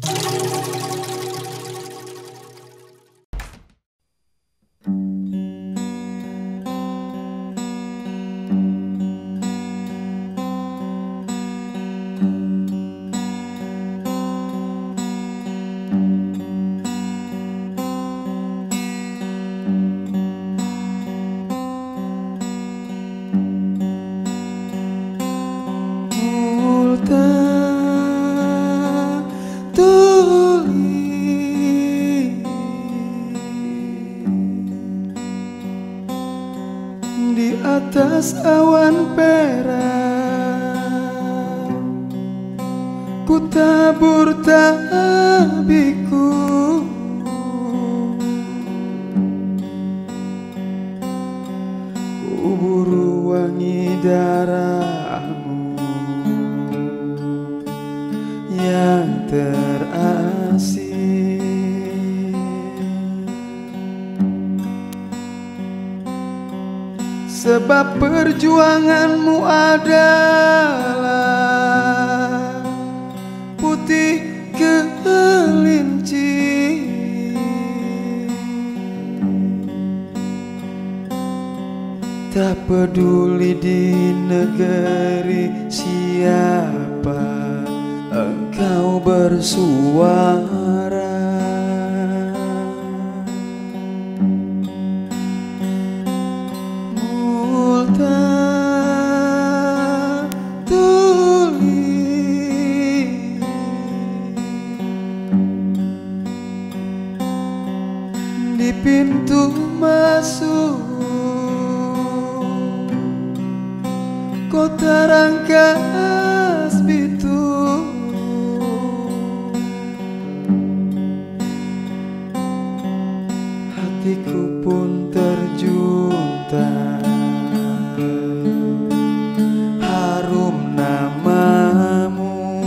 Di atas awan perak ku tabur tabiku, ku buru wangi darahmu yang terasing. Sebab perjuanganmu adalah putih kelinci, tak peduli di negeri siapa engkau bersuara. Di pintu masuk kota Rangkas Bitung, hatiku pun terjunta harum namamu.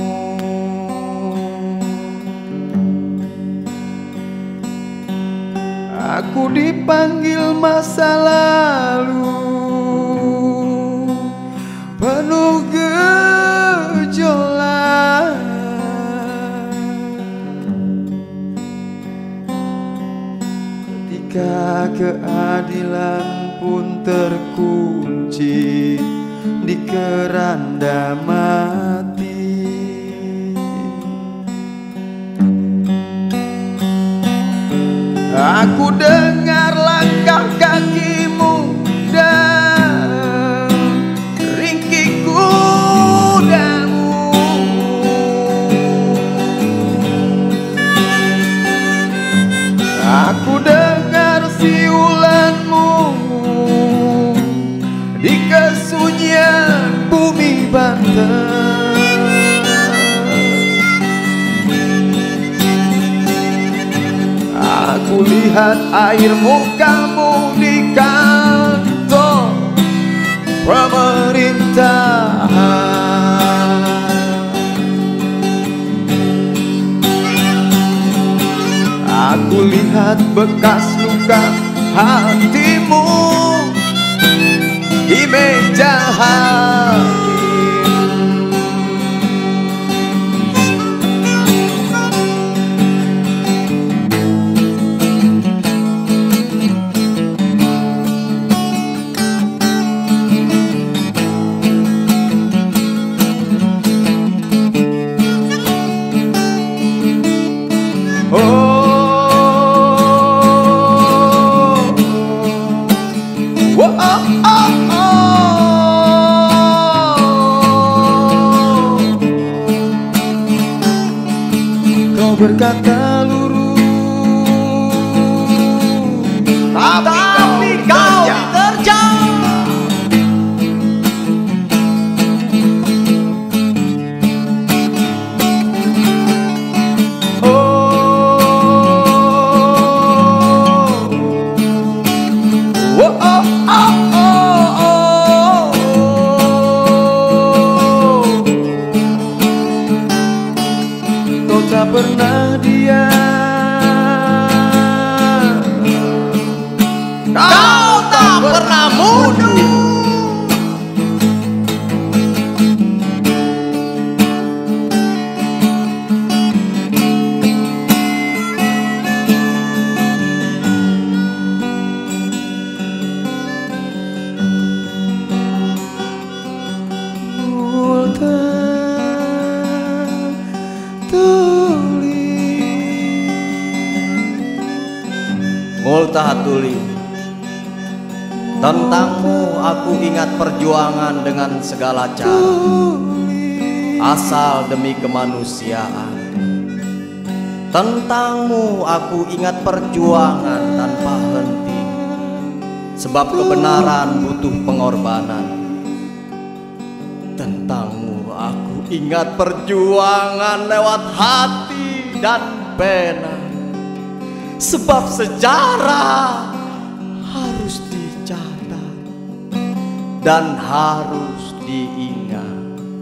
Aku dipanggil masa lalu penuh gejolak, ketika keadilan pun terkunci di keranda mati. Aku dengar langkah kakimu dan ringkih kudamu. Aku dengar siulanmu di kesunyian bumi Banten. Aku lihat air mukamu di kantor pemerintahan. Aku lihat bekas luka hatimu di meja hakim. Kau berkata lurus, tapi kau terjang. Tak pernah diam, kau tak pernah mundur. Tahatuli, tentangmu aku ingat perjuangan dengan segala cara, asal demi kemanusiaan. Tentangmu aku ingat perjuangan tanpa henti, sebab kebenaran butuh pengorbanan. Tentangmu aku ingat perjuangan lewat hati dan pena, sebab sejarah harus dicatat dan harus diingat.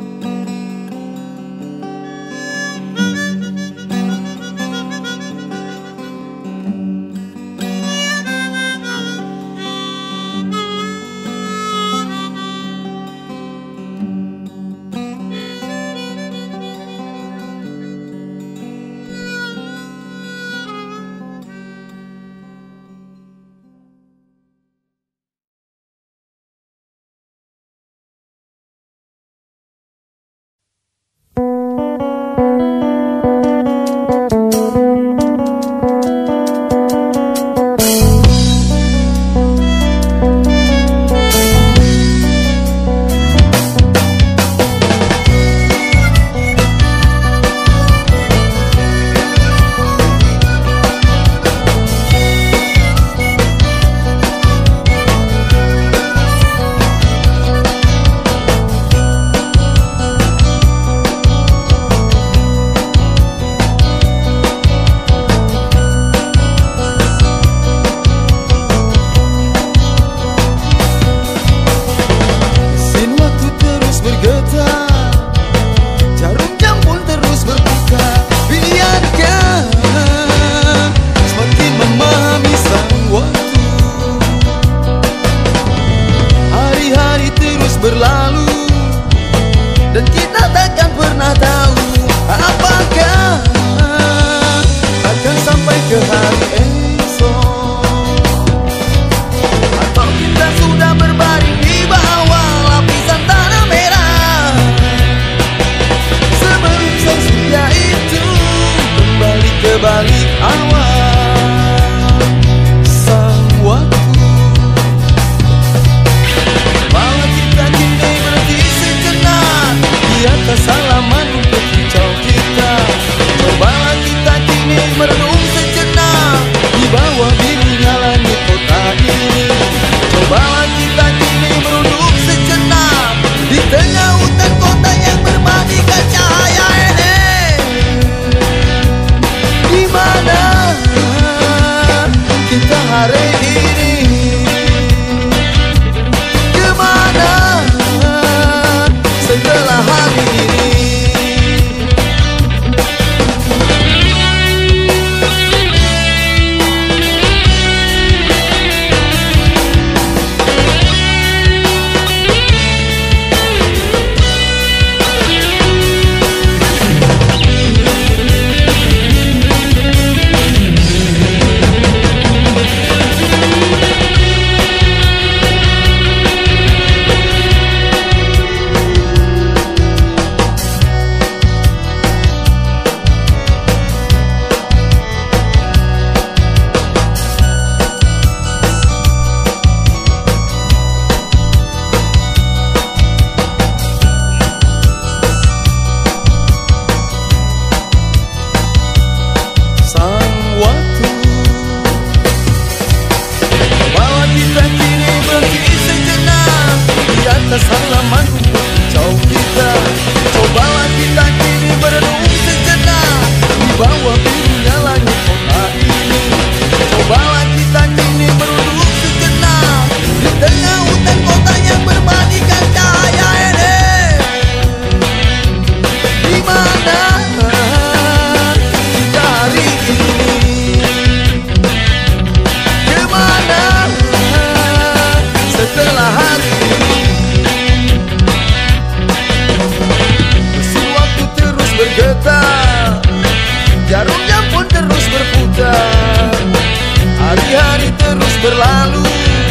berlalu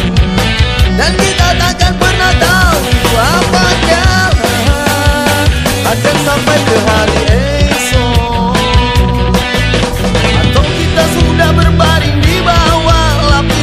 dan kita takkan pernah tahu apakah akan sampai ke hari esok, atau kita sudah berbaring di bawah lapisan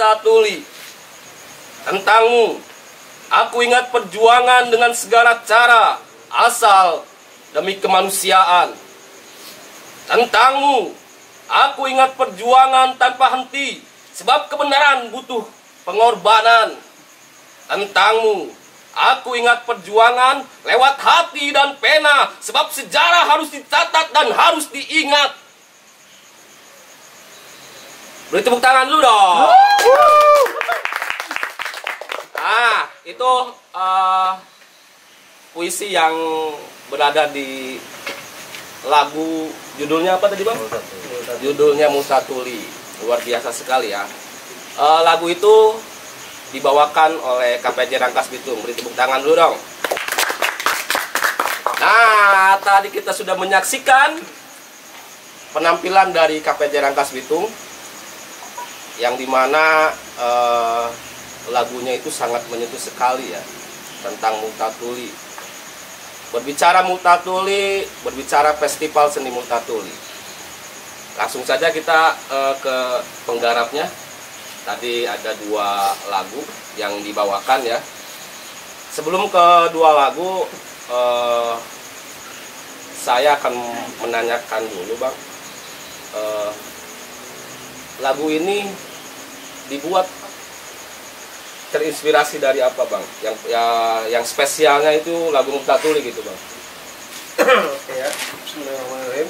Multatuli. Tentangmu, aku ingat perjuangan dengan segala cara, asal demi kemanusiaan. Tentangmu, aku ingat perjuangan tanpa henti, sebab kebenaran butuh pengorbanan. Tentangmu, aku ingat perjuangan lewat hati dan pena, sebab sejarah harus dicatat dan harus diingat. Beri tepuk tangan dulu dong. Nah, itu puisi yang berada di lagu, judulnya apa tadi Bang? Judulnya Multatuli. Luar biasa sekali ya. Lagu itu dibawakan oleh KPJ Rangkas Bitung. Beri tepuk tangan dulu dong. Nah, tadi kita sudah menyaksikan penampilan dari KPJ Rangkas Bitung, yang dimana lagunya itu sangat menyentuh sekali ya, tentang Multatuli. Berbicara Multatuli, berbicara festival seni Multatuli. Langsung saja kita ke penggarapnya. Tadi ada 2 lagu yang dibawakan ya. Sebelum ke 2 lagu, saya akan menanyakan dulu Bang, lagu ini dibuat terinspirasi dari apa Bang? Yang spesialnya itu lagu Multatuli gitu Bang. Oke ya, bismillahirrahmanirrahim.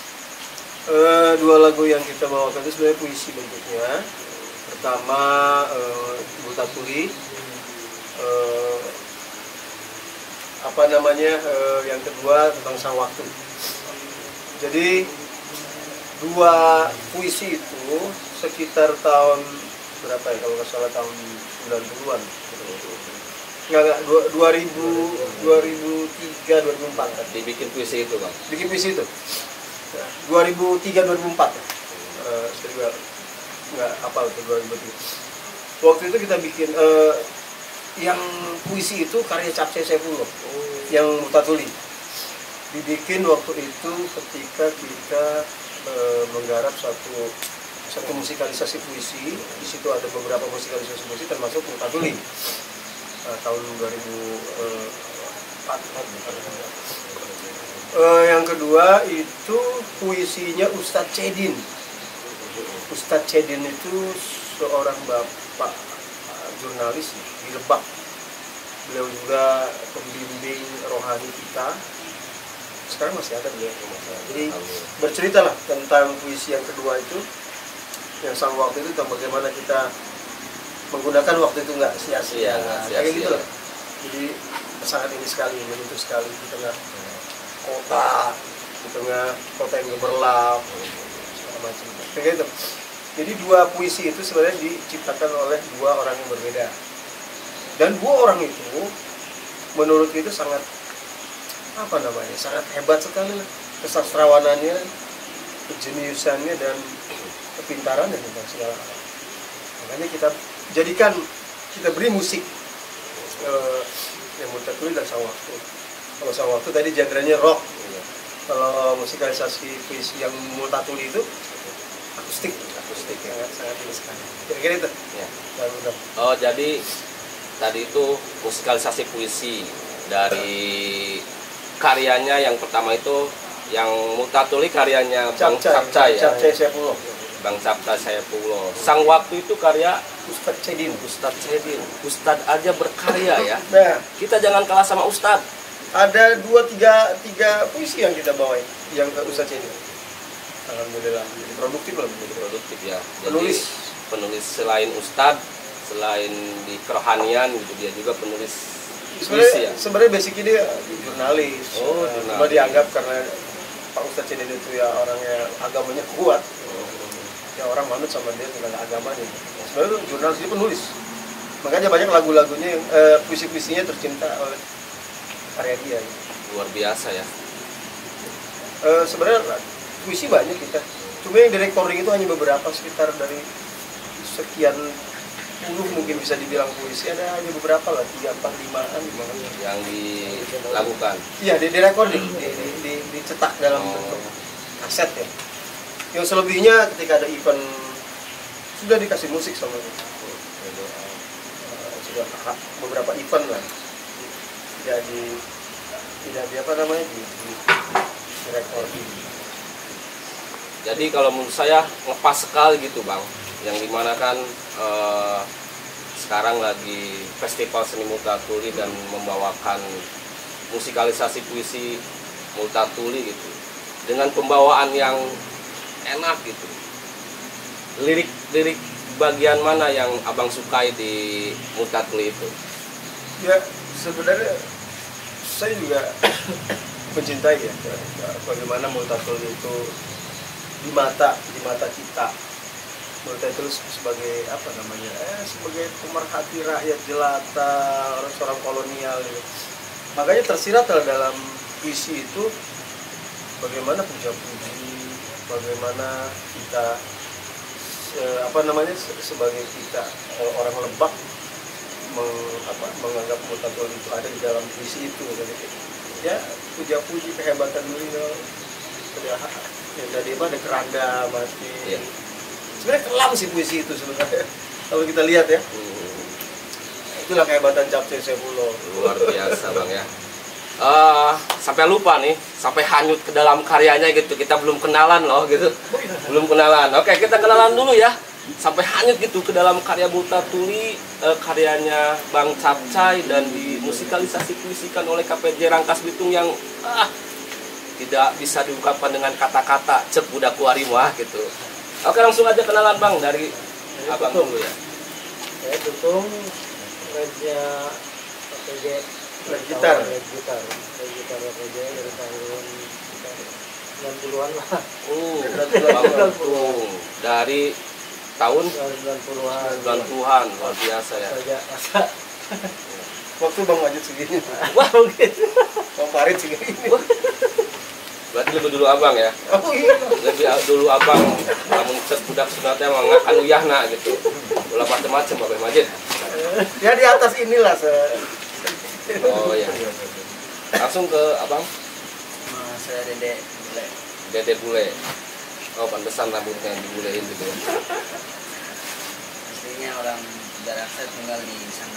2 lagu yang kita bawakan itu sebenarnya puisi bentuknya. Pertama Multatuli, yang kedua tentang Sang Waktu. Jadi 2 puisi itu sekitar tahun berapa ya, kalau nggak salah tahun 90-an. Enggak, 2003 2004 kan. Dibikin puisi itu Bang. Bikin puisi itu. Ya, 2003 2004 ya. Saya juga nggak apa itu 2003. Waktu itu kita bikin yang puisi itu karya Capce Saifullah, yang Multatuli. Dibikin waktu itu ketika kita menggarap satu musikalisasi puisi. Di situ ada beberapa musikalisasi puisi termasuk Multatuli. Tahun 2004. Yang kedua itu puisinya Ustadz Cedin. Ustadz Cedin itu seorang bapak jurnalis di Lebak. Beliau juga pembimbing rohani kita. Sekarang masih ada dia. Jadi berceritalah tentang puisi yang kedua itu, yang Sang Waktu itu, tentang bagaimana kita menggunakan waktu itu nggak sia-sia. Kayak gitu lah. Jadi sangat ini sekali, menyentuh sekali di tengah kota, yang gemerlap, segala macam. Kayak gitu. Jadi 2 puisi itu sebenarnya diciptakan oleh 2 orang yang berbeda. Dan 2 orang itu menurut itu sangat sangat hebat sekali kesastrawanannya, kejeniusannya dan kepintarannya tentang segala hal. Makanya kita beri musik yang Multatuli dan Sang Waktu. Kalau Sang Waktu tadi genrenya rock. Kalau musikalisasi puisi yang Multatuli itu akustik ya, sangat ini sekali. Kira-kira itu. Ya. Dan Oh, jadi tadi itu musikalisasi puisi dari karyanya. Yang pertama itu yang Multatuli karyanya Bang Capca ya. Capca Saifullah. Bang Capca Saifullah. Sang Waktu itu karya Ustadz Cedin. Ustadz aja berkarya ya. Nah, Kita jangan kalah sama Ustadz. ada 2-3 puisi yang kita bawain yang ke Ustadz Cedin. Alhamdulillah, jadi produktif lah. Produktif ya. Penulis selain Ustadz, selain di kerohanian gitu, dia juga penulis puisi ya. Sebenarnya basicnya dia jurnalis. Oh, cuma dianggap karena Pak Ustadz Cedin itu ya orangnya agamanya kuat. Ya orang manut sama dia tentang agamanya. Sebenarnya itu jurnalis, dia penulis. Makanya banyak lagu-lagunya yang puisi-puisinya tercinta oleh karya dia. Luar biasa ya. Sebenarnya puisi banyak kita. Cuma yang di recording itu hanya beberapa, sekitar dari sekian puluh mungkin bisa dibilang puisi, ada hanya beberapa lah, 3, 4, 5-an yang dilakukan. Iya, di recording, dicetak dalam bentuk kaset ya. Yang selebihnya ketika ada event sudah dikasih musik sama dia. gitu. Sudah beberapa event lah, tidak di apa namanya di recording. Jadi kalau menurut saya ngepas sekali gitu Bang, yang dimana kan sekarang lagi festival seni Multatuli dan membawakan musikalisasi puisi Multatuli gitu, dengan pembawaan yang enak gitu. Lirik bagian mana yang Abang sukai di Multatuli itu? Ya sebenarnya saya juga mencintai ya bagaimana Multatuli itu di mata kita. Multatuli sebagai apa namanya? Sebagai pemerhati rakyat jelata, orang kolonial gitu. Makanya tersirat dalam puisi itu bagaimana puja-puji, bagaimana kita apa namanya sebagai kita orang Lebak menganggap Multatuli itu ada di dalam puisi itu. Jadi ya puja-puji kehebatan beliau. Dari mana ada keranda mati. Iya. Sebenarnya kelam sih puisi itu sebenarnya. Kalau kita lihat ya. Itulah kehebatan Capce Sepulo. Luar biasa Bang ya. Sampai lupa nih, sampai hanyut ke dalam karyanya gitu. Kita belum kenalan loh gitu. Belum kenalan. Oke, kita kenalan dulu ya. Sampai hanyut gitu ke dalam karya Multatuli, karyanya Bang Capcay, dan dimusikalisasi puisikan oleh KPJ Rangkas Bitung yang tidak bisa diungkapkan dengan kata-kata, cek budak warimah gitu. Oke, langsung aja kenalan Bang dari Abang dulu ya. Saya Tutung, Raja KPJ gitar KPJ dari tahun 90-an lah. Bang Tutung dari tahun 90-an. luar biasa ya. Raja masa. Waktu Bang Majid segini, Wah, begitu. Bang Farid segini. Berarti lebih dulu Abang ya. Oh iya. Lebih dulu Abang, namun cek budak sunatnya mengakan uyahna gitu. Ulah macam-macam Bapak Majid. Ya di atas inilah Oh iya. Langsung ke Abang. Saya Dede Bule. Dede Bule. Oh, pantesan rambutnya dibulein gitu ya. Aslinya orang daerah saya tinggal di sana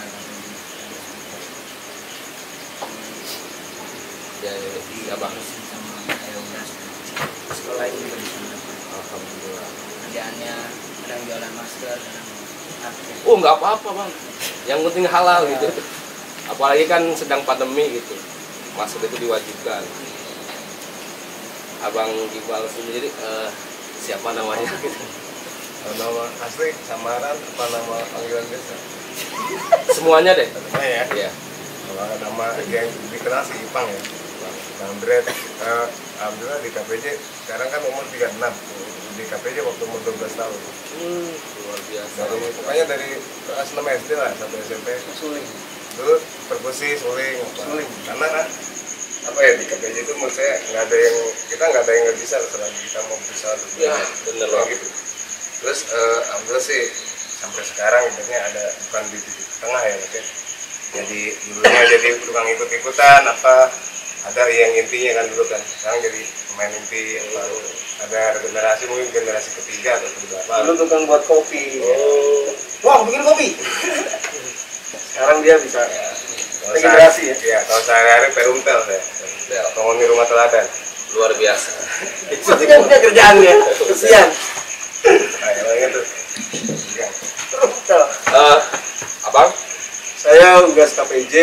Ya Bang. sama kayak sekolah juga di sana. Alhamdulillah. Kerjaannya kadang jualan masker, kadang parkir. Oh, nggak apa-apa Bang. Yang penting halal gitu. Apalagi kan sedang pandemi gitu. Masker itu diwajibkan. Abang Iqbal sendiri siapa namanya gitu? nama asli samaran apa nama panggilan biasa? Semuanya deh. Ya. Iya. Kalau nama yang dikenal si Ipang ya. Bang Dred, alhamdulillah di KPJ sekarang kan umur 36. Di KPJ waktu umur 12 tahun. Luar biasa. Pokoknya dari kelas 6 SD lah sampai SMP. Suling. Dulu perkusi, suling. Karena apa ya di KPJ itu menurut saya kita nggak ada yang nggak bisa selagi kita mau berusaha. Ya, bener loh. Gitu. Terus alhamdulillah sih sampai sekarang sebenarnya ada bukan di titik tengah ya, maksudnya. Jadi dulunya jadi tukang ikut-ikutan apa ada yang intinya kan dulu kan, sekarang jadi pemain inti baru ada generasi mungkin generasi ketiga atau berapa. Dulu tukang buat kopi. Wah, bikin kopi. Sekarang dia bisa regenerasi ya. Iya, kalau sehari-hari perumtel saya. Penghuni rumah teladan. Luar biasa. Itu punya kerjaannya. Kesian. Nah, yang itu. Perumtel. Abang? Saya tugas KPJ.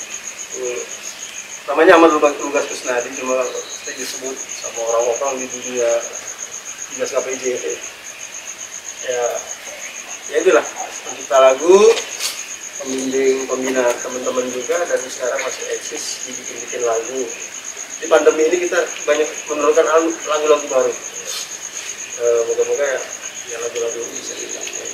Namanya Ahmad Lugas Kusnadi, cuma saya disebut sama orang-orang di dunia tugas KPJ. Ya itulah pencipta lagu, pembina teman-teman juga, dan sekarang masih eksis dibikin lagu. Di pandemi ini kita banyak menurunkan lagu-lagu baru. Moga-moga ya lagu-lagu bisa dipakai.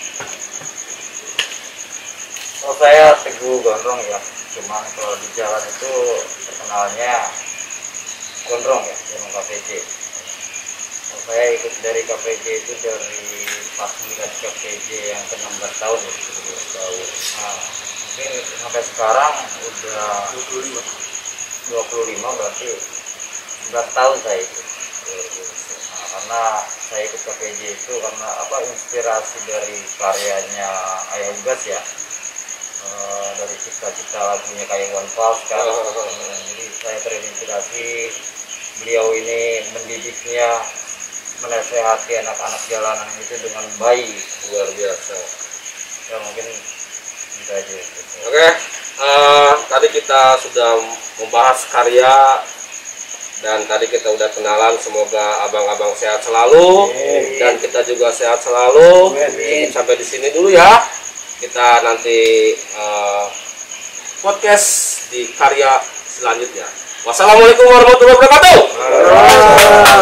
Kalau saya Teguh Gondrong ya, cuma kalau di jalan itu terkenalnya Gondrong ya, dengan KPJ. Kalau saya ikut dari KPJ itu dari pas melihat KPJ yang ke-16 tahun ya, 16 tahun. Nah, mungkin sampai sekarang udah 25 berarti 11 tahun saya itu. Nah, karena saya ikut KPJ itu karena apa, inspirasi dari karyanya Ayah Ugas ya, dari cita-cita lagunya kayak One Fals kan. Jadi saya terinspirasi, beliau ini mendidiknya, menasehati anak-anak jalanan itu dengan baik, Luar biasa. ya mungkin bisa aja. Oke, tadi kita sudah membahas karya dan tadi kita udah kenalan. Semoga abang-abang sehat selalu dan kita juga sehat selalu. Sampai di sini dulu ya. Kita nanti podcast di karya selanjutnya. Wassalamualaikum warahmatullahi wabarakatuh.